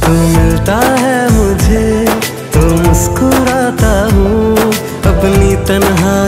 तू मिलता है मुझे तो मुस्कुराता हूँ, अपनी तन्हा